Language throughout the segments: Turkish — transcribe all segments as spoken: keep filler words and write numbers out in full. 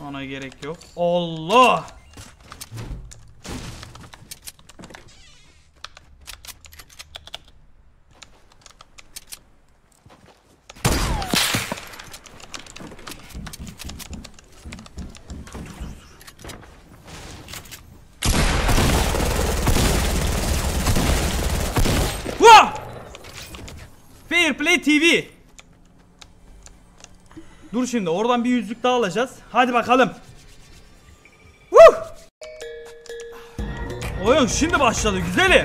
Ona gerek yok. Allah! Fair Play T V. Dur şimdi oradan bir yüzlük daha alacağız. Hadi bakalım. Woo! Oyun şimdi başladı güzelim.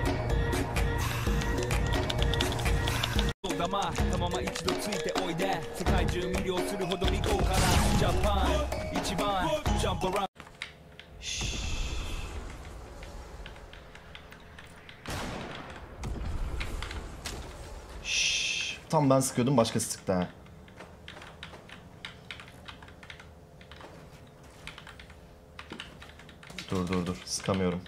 Tam ben sıkıyordum, başkası sıktı ha. Dur dur dur, sıkamıyorum.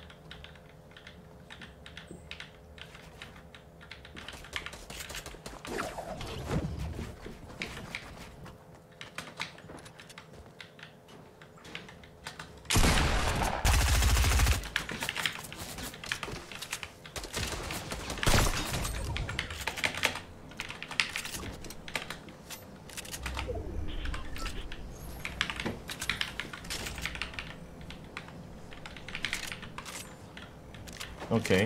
Okay.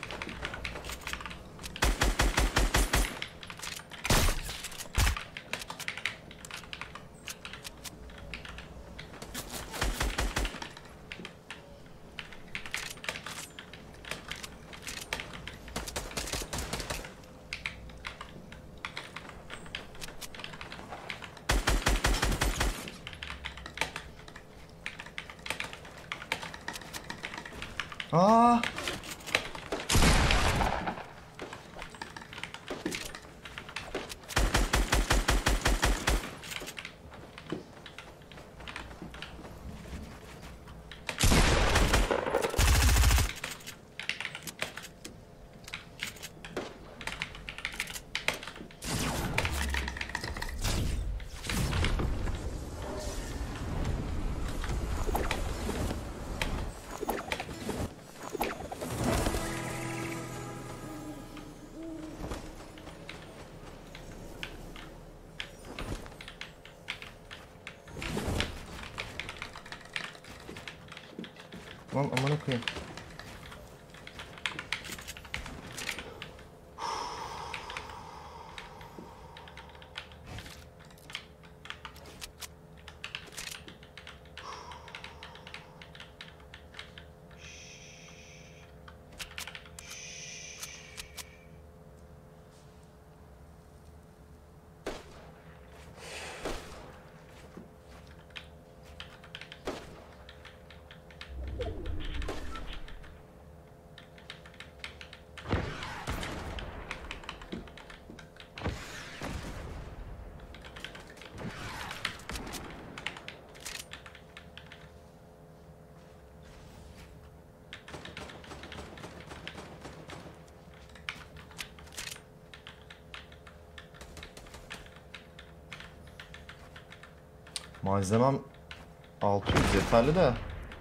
Aa! Lan aman okuyayım. Malzemem altı yüz yeterli de.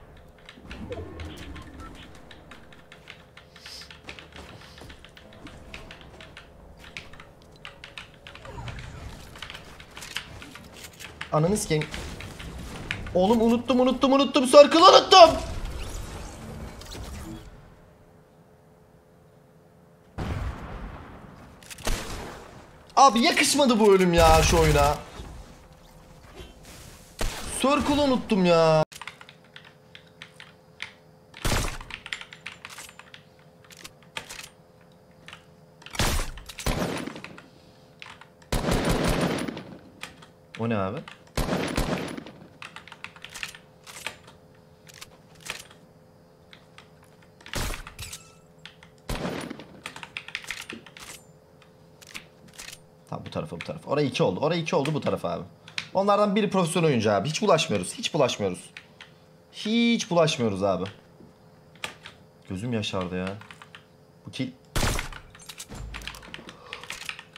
Ananı sikeyim. Oğlum unuttum unuttum unuttum. Circle unuttum. Abi yakışmadı bu ölüm ya şu oyuna. Circle unuttum ya. O ne abi? Tamam bu tarafa bu tarafa. Oraya iki oldu. Oraya iki oldu bu tarafa abi. Onlardan biri profesyonel oyuncu abi. Hiç bulaşmıyoruz. Hiç bulaşmıyoruz. Hiç bulaşmıyoruz abi. Gözüm yaşardı ya. Bu kill.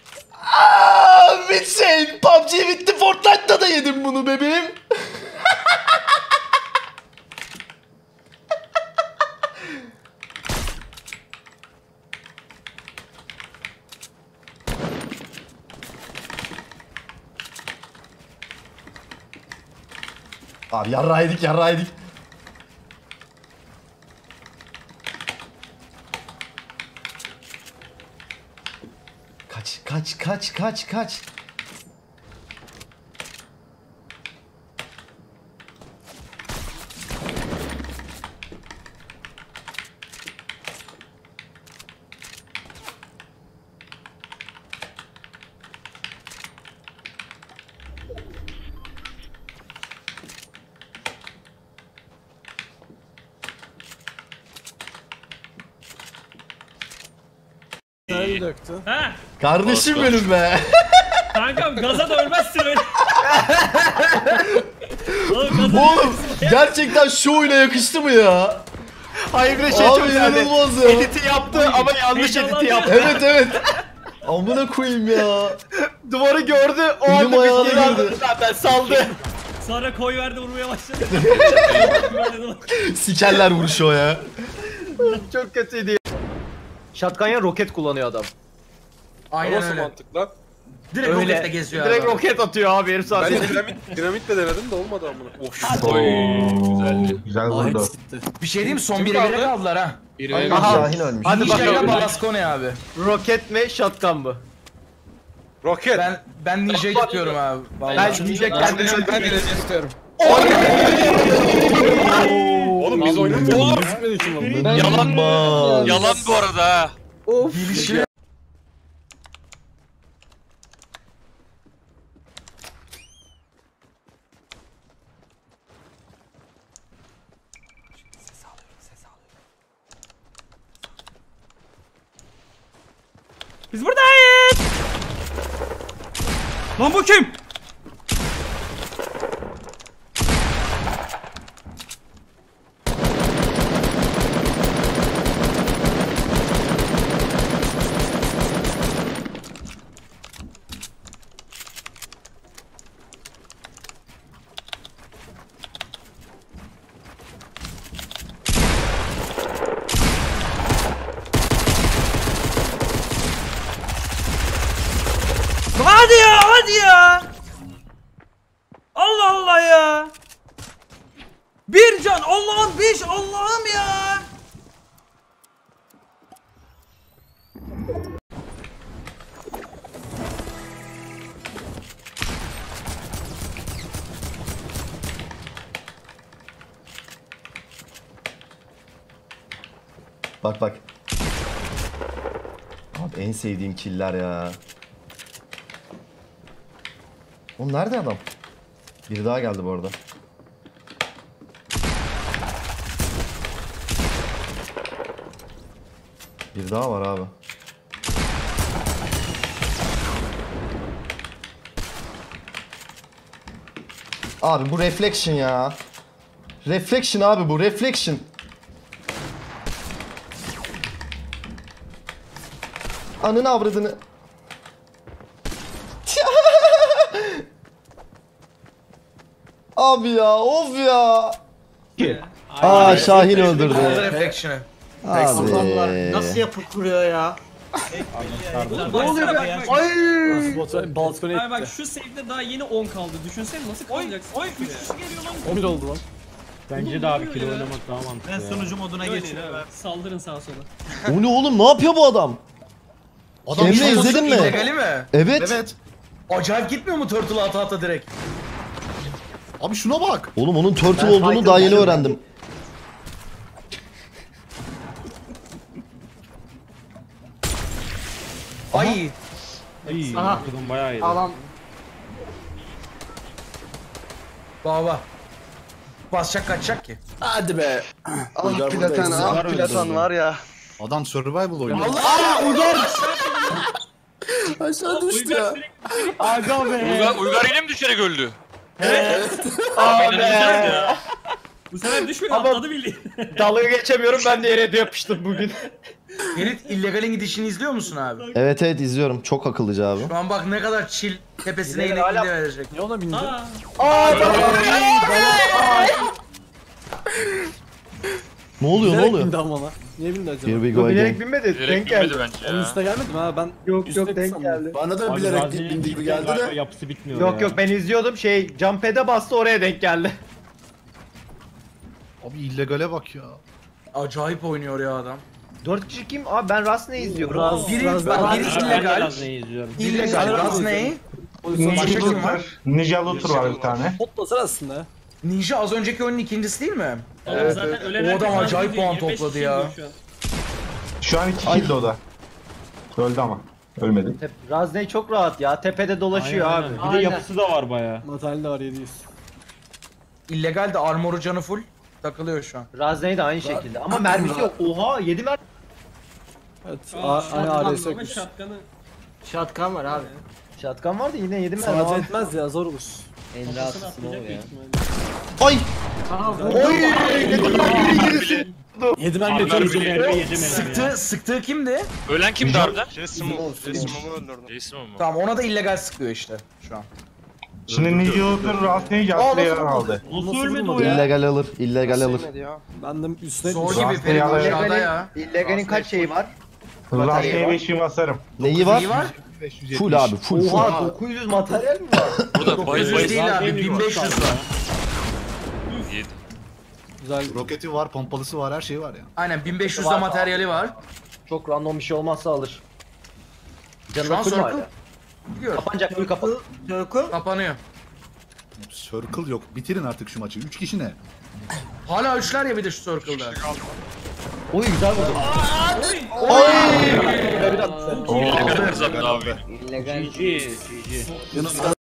Aaa bitsin. P U B G bitti. Fortnite'da da yedim bunu bebeğim. Abi yarraydık yarraydık. Kaç kaç kaç kaç kaç. Sen döktü. Ha? Kardeşim benim be. Kankam gaza da ölmezsin öyle. Oğlum, gaza Oğlum gerçekten şu oyuna yakıştı mı ya? Hayır bir de şey Abi çok güzeldi. inanılmaz ya. Editi yaptı ama yanlış Heyecanlandı. editi yaptı. Evet evet. Amına koyayım ya. Duvarı gördü o Elim anda ayağına bir geri aldı girdi. zaten saldı. Sonra koy verdi vurmaya başladı. Sikerler vuruşu o ya. Çok kötüydü. Shotgun'ya roket kullanıyor adam. Aynen öyle. mantıklı. Direkt Öyle. roketle geziyor Direkt abi. roket atıyor abi herif Ben sadece. de dinamit, dinamitle denedim de olmadı amına. Of. Oy, güzeldi. Güzel vurdu. Bir şey diyeyim mi? Son Kim bire bire kaldı? kaldılar ha. Biri Aha. Şahin ölmüş. Hadi Ninja ile bakalım. Balascone abi. Roket mi shotgun mı? Roket. Ben ben Ninja'yı tutuyorum abi. Vallahi. Ben Ninja kendini ben öldürüyorum. de istiyorum. Oğlum biz oynamıyoruz. Yalan, İnanılmaz. yalan bu arada ha. Gelişiyor. Biz buradayız. Lan bu kim? Hadi ya, hadi ya. Allah Allah ya. Bir can, Allah'ım beş, Allah'ım ya. Bak bak. Abi en sevdiğim killer ya. Oğlum nerede adam? Biri daha geldi bu arada. Bir daha var abi. Abi bu reflection ya. Reflection abi bu reflection. Anını avradını. Abi ya of ya. Aa Şahin öldürdü. Reflection'ı. Abi. Nasıl yapı kuruyor ya? Ne oluyor be? Ay. Balkona Ay bak şu save'de daha yeni on kaldı. Düşünsene nasıl kalacaksın? Oy, üç kişi geliyor lan. on bir oldu lan. Bence daha bir kilo oynamak daha mantıklı. Ben ya. sunucu moduna geçiyorum. Saldırın sağa sola. O ne oğlum ne yapıyor bu adam? Adam Emre, şu olsun izledin mi? illegali mi? Evet. Evet. Acayip gitmiyor mu turtle ata ata direkt? Abi şuna bak. Oğlum onun turtle Ben olduğunu fark daha yeni etmedim. öğrendim. Ay. İyi, Aha. okudum bayağı iyi. Adam Baba. Basacak kaçacak ki. Hadi be. Ah Uygar burada platan, eksik. ah platan var ya. Adam survival oynuyor. Aşağı düştü ya. Aga be. Uygar, Uygar yine mi düşerek öldü? abi. Bu sefer düşmüyor, Ama- atladı bildiğin. Dalga geçemiyorum ben de yere de yapıştım bugün. Ferit illegalin gidişini izliyor musun abi? Evet evet izliyorum. Çok akıllıca abi. Şu an bak ne kadar chill tepesine Yine yine hala- indi verecek. Ne ona bindi? Aa, Ne oluyor ne oluyor? bindi ama lan. Niye bindi acaba? Here we go Bu bilerek again. binmedi. Denk Direkt geldi. girmedi bence Onun ya. üstüne gelmedi mi ha? Ben Yok üstte yok denk sandım. geldi. Bana da Abi bilerek Razi'nin bindi gibi cidden geldi de. Yapısı bitmiyor Yok ya. yok ben izliyordum şey jumpad'e bastı oraya denk geldi. Abi illegale bak ya. Acayip oynuyor ya adam. Dört kişi kim? Abi ben Rasne'yi izliyorum. Raz, Biri, Raz, bak, Raz- biri Raz- illegal. izliyorum. İllegal. Raz ne? Başka kim var? Ninja Looter var bir tane. Toplasın aslında. Ninja az önceki oyunun ikincisi değil mi? Evet, zaten ölen O adam herkes acayip razı puan ediyor, yirmi beş topladı kişi ya. izliyor şu an. Şu an iki kill de o da. Öldü ama. Ölmedi. Razne çok rahat ya. Tepede dolaşıyor Aynen, abi. aynen. Bir de yapısı da var baya. Materyal de var yedi yüz. İllegal de armoru canı full. Takılıyor şu an. Razne de aynı şekilde. Ama mermisi yok. Oha yedi mermi. Evet. Aa, A- Hani A R S shotgun ama yokmuş. shotgun'ı- Şatkan var abi. Şatkan vardı yine yedi mermi. Sadece abi. etmez ya zor olur. kafasına atlayacak büyük ihtimalle. Ay! Yedi ben götürürüm. Sıktı, sıktığı kimdi? Ölen kimdi harbiden? Jason Momoa öldürdüm. Jason mu? Tamam ona da illegal sıkıyor işte şu an. Şimdi Ninja Looter Rasne'yi yaslayarak aldı. Nasıl ölmedi o ya? İllegal alır, illegal alır. Ben de üstüne Zor etmişim. gibi Ferit Rasne'yi aşağıda ya. İllegalin kaç şeyi var? Rasne'ye beşini basarım. Neyi var? İyi var. Full abi, full full. Oha dokuz yüz materyal mi var? Burada bayız dokuz yüz bayız. değil abi bin beş yüz var. Yedi. Güzel. Roketi var, pompalısı var, her şey var ya. Aynen bin beş yüzde materyali var. Çok random bir şey olmazsa alır. Şu an Canına full var circle. ya. Gidiyor. Kapanacak mı kapan? Kapanıyor. Circle yok. Bitirin artık şu maçı. Üç kişi ne? Hala üçler ya bir de şu circle'da. Oy güzel vurdu. İllegal kızarttı abi. İllegal. Yanımda